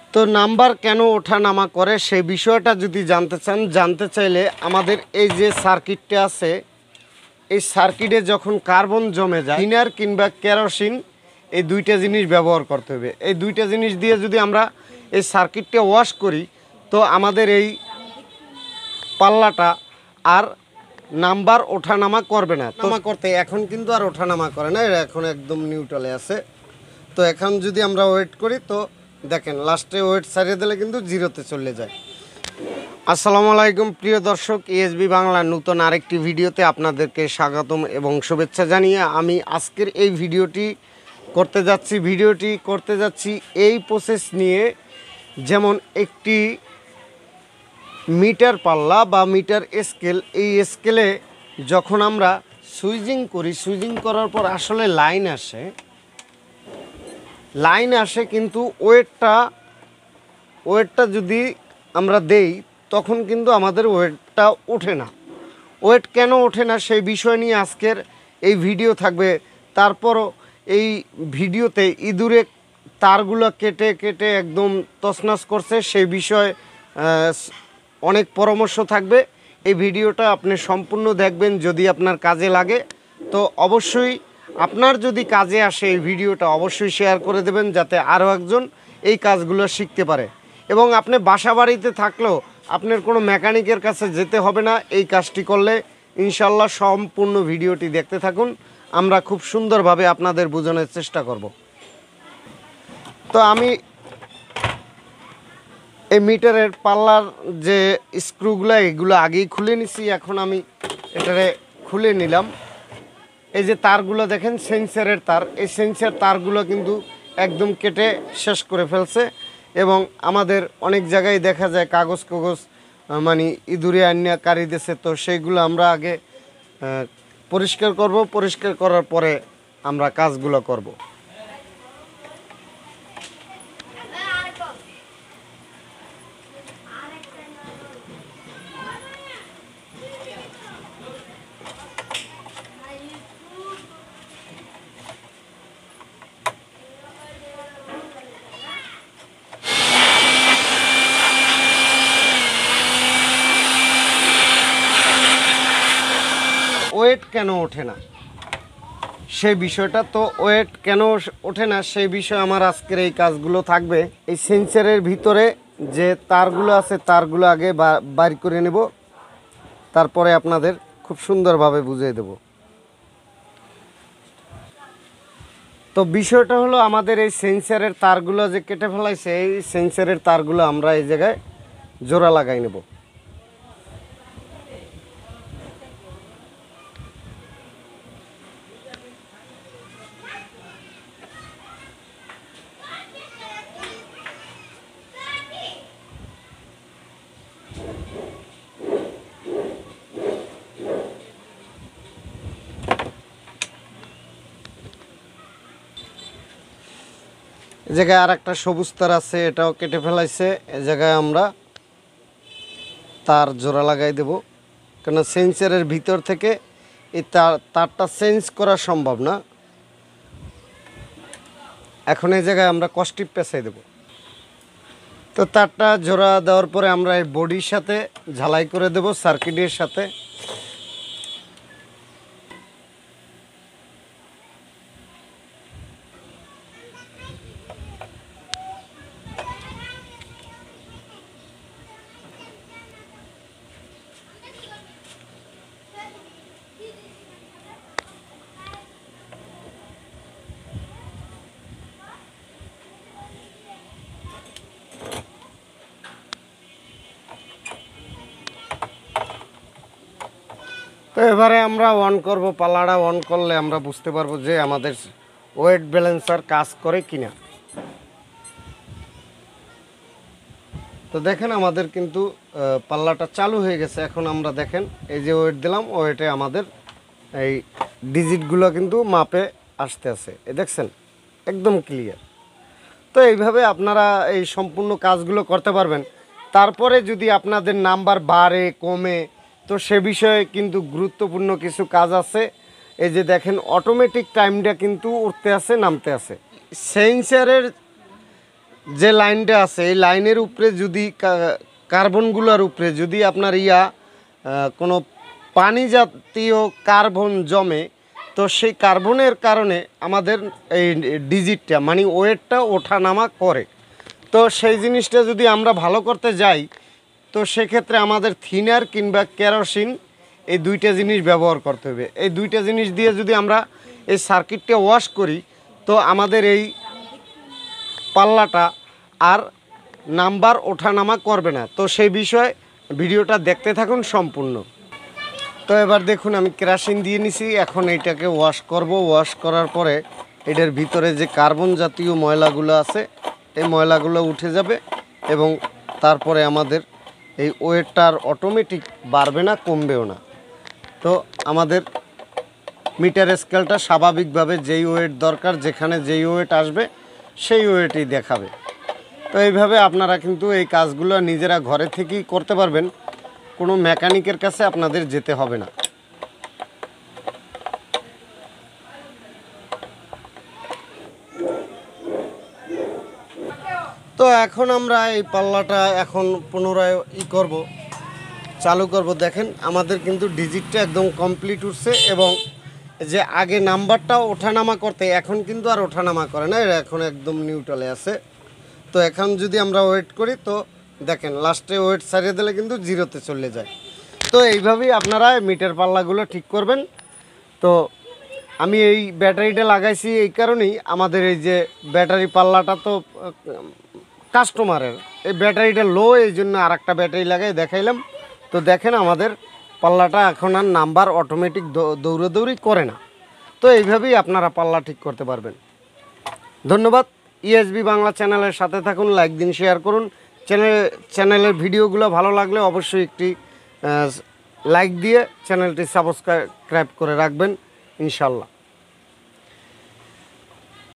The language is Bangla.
তো নাম্বার কেন ওঠানামা করে সেই বিষয়টা যদি জানতে চান, জানতে চাইলে আমাদের এই যে সার্কিটটা আছে, এই সার্কিটে যখন কার্বন জমে যায়, থিনার কিংবা কেরোসিন, এই দুইটা জিনিস ব্যবহার করতে হবে। এই দুইটা জিনিস দিয়ে যদি আমরা এই সার্কিটটা ওয়াশ করি, তো আমাদের এই পাল্লাটা আর নাম্বার ওঠানামা করবে না। নামা করতে এখন কিন্তু আর ওঠানামা করে না, এখন একদম নিউট্রালে আছে। তো এখন যদি আমরা ওয়েট করি, তো দেখেন লাস্টে ওয়েট ছাড়িয়ে দিলে কিন্তু জিরোতে চলে যায়। আসসালামু আলাইকুম প্রিয় দর্শক, ESB বাংলার নতুন আরেকটি ভিডিওতে আপনাদেরকে স্বাগতম এবং শুভেচ্ছা জানিয়ে আমি আজকের এই ভিডিওটি করতে যাচ্ছি এই প্রসেস নিয়ে, যেমন একটি মিটার পাল্লা বা মিটার স্কেল, এই স্কেলে যখন আমরা সুইচিং করি, সুইচিং করার পর আসলে লাইন আসে কিন্তু ওয়েটটা যদি আমরা দেই তখন কিন্তু আমাদের ওয়েটটা ওঠে না। ওয়েট কেন ওঠে না সেই বিষয় নিয়ে আজকের এই ভিডিও থাকবে। তারপরও এই ভিডিওতে ইঁদুরে তারগুলো কেটে একদম তছনছ করছে, সেই বিষয়ে অনেক পরামর্শ থাকবে। এই ভিডিওটা আপনি সম্পূর্ণ দেখবেন, যদি আপনার কাজে লাগে তো অবশ্যই, আপনার যদি কাজে আসে এই ভিডিওটা অবশ্যই শেয়ার করে দেবেন, যাতে আরও একজন এই কাজগুলো শিখতে পারে। এবং আপনি বাসা বাড়িতে থাকলেও আপনার কোনো মেকানিকের কাছে যেতে হবে না এই কাজটি করলে। ইনশাল্লাহ সম্পূর্ণ ভিডিওটি দেখতে থাকুন, আমরা খুব সুন্দরভাবে আপনাদের বোঝানোর চেষ্টা করব। তো আমি এই মিটারের পাল্লার যে স্ক্রুগুলো, এগুলো আগেই খুলে নিছি। এখন আমি এটারে খুলে নিলাম। এই যে তারগুলো দেখেন সেন্সারের তার, এই সেন্সার তারগুলো কিন্তু একদম কেটে শেষ করে ফেলছে। এবং আমাদের অনেক জায়গায় দেখা যায় কাগজ মানে ইঁদুরে আন্যা কারি দিয়েছে, তো সেইগুলো আমরা আগে পরিষ্কার করব। পরিষ্কার করার পরে আমরা কাজগুলো করব। ওয়েট কেন ওঠে না সেই বিষয়টা, তো ওয়েট কেন ওঠে না সেই বিষয়ে আমার আজকের এই কাজগুলো থাকবে। এই সেন্সারের ভিতরে যে তারগুলো আছে, তারগুলো আগে বাইর করে নেব, তারপরে আপনাদের খুব সুন্দরভাবে বুঝিয়ে দেব। তো বিষয়টা হলো, আমাদের এই সেন্সারের তারগুলো যে কেটে ফেলাইছে, এই সেন্সারের তারগুলো আমরা এই জায়গায় জোড়া লাগাই নেব। এ জায়গায় আর একটা সবুজ তার আছে, এটাও কেটে ফেলাইছে। এ জায়গায় আমরা তার জোড়া লাগাই দেব, কেন সেন্সারের ভিতর থেকে এই তারটা চেঞ্জ করা সম্ভব না। এখন এই জায়গায় আমরা কস্টিপ পেঁচাই দেব। তো তারটা জোড়া দেওয়ার পরে আমরা এই বডির সাথে ঝালাই করে দেব, সার্কিটের সাথে। তো এবারে আমরা অন করব, পাল্লাটা অন করলে আমরা বুঝতে পারবো যে আমাদের ওয়েট ব্যালেন্সার কাজ করে কিনা। তো দেখেন আমাদের কিন্তু পাল্লাটা চালু হয়ে গেছে। এখন আমরা দেখেন এই যে ওয়েট দিলাম, ওয়েটে আমাদের এই ডিজিটগুলো কিন্তু মাপে আসতে আছে, এ দেখছেন একদম ক্লিয়ার। তো এইভাবে আপনারা এই সম্পূর্ণ কাজগুলো করতে পারবেন। তারপরে যদি আপনাদের নাম্বার বাড়ে কমে, তো সে বিষয়ে কিন্তু গুরুত্বপূর্ণ কিছু কাজ আছে। এই যে দেখেন অটোমেটিক টাইমটা কিন্তু উঠতে আছে নামতে আছে। সেন্সারের যে লাইনটা আছে এই লাইনের উপরে যদি কার্বনগুলোর উপরে যদি আপনার কোনো পানি জাতীয় কার্বন জমে, তো সেই কার্বনের কারণে আমাদের এই ডিজিটটা মানে ওয়েটটা ওঠানামা করে। তো সেই জিনিসটা যদি আমরা ভালো করতে যাই, তো সেক্ষেত্রে আমাদের থিনার কিংবা কেরোসিন এই দুইটা জিনিস ব্যবহার করতে হবে। এই দুইটা জিনিস দিয়ে যদি আমরা এই সার্কিটটা ওয়াশ করি, তো আমাদের এই পাল্লাটা আর নাম্বার ওঠানামা করবে না। তো সেই বিষয়ে ভিডিওটা দেখতে থাকুন সম্পূর্ণ। তো এবার দেখুন আমি কেরোসিন দিয়ে নিছি, এখন এইটাকে ওয়াশ করব। ওয়াশ করার পরে এটার ভিতরে যে কার্বন জাতীয় ময়লাগুলো আছে এই ময়লাগুলো উঠে যাবে এবং তারপরে আমাদের এই ওয়েটটা আর অটোমেটিক বাড়বে না, কমবেও না। তো আমাদের মিটার স্কেলটা স্বাভাবিকভাবে যেই ওয়েট দরকার, যেখানে যেই ওয়েট আসবে সেই ওয়েটই দেখাবে। তো এইভাবে আপনারা কিন্তু এই কাজগুলো নিজেরা ঘরে থেকেই করতে পারবেন, কোনো মেকানিকের কাছে আপনাদের যেতে হবে না। তো এখন আমরা এই পাল্লাটা এখন পুনরায় চালু করব। দেখেন আমাদের কিন্তু ডিজিটটা একদম কমপ্লিট উঠছে এবং যে আগে নাম্বারটা ওঠানামা করতে এখন কিন্তু আর ওঠানামা করে না, এখন একদম নিউট্রালে আছে। তো এখন যদি আমরা ওয়েট করি, তো দেখেন লাস্টে ওয়েট ছাড়িয়ে দিলে কিন্তু জিরোতে চলে যায়। তো এইভাবেই আপনারা মিটার পাল্লাগুলো ঠিক করবেন। তো আমি এই ব্যাটারিটা লাগাইছি এই কারণেই, আমাদের এই যে ব্যাটারি পাল্লাটা তো কাস্টমারের, এই ব্যাটারিটা লো, এই জন্য আর একটা ব্যাটারি লাগাই দেখাইলাম। তো দেখেন আমাদের পাল্লাটা এখন আর নাম্বার অটোমেটিক দৌড়াদৌড়ি করে না। তো এইভাবেই আপনারা পাল্লা ঠিক করতে পারবেন। ধন্যবাদ। ইএসবি বাংলা চ্যানেলের সাথে থাকুন, লাইক দিন, শেয়ার করুন। চ্যানেলের ভিডিওগুলো ভালো লাগলে অবশ্যই একটি লাইক দিয়ে চ্যানেলটি সাবস্ক্রাইব করে রাখবেন ইনশাল্লাহ।